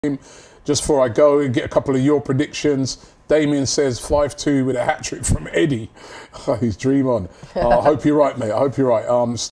Just before I go and get a couple of your predictions, Damien says 5-2 with a hat-trick from Eddie. He's dream on. I hope you're right, mate. I hope you're right.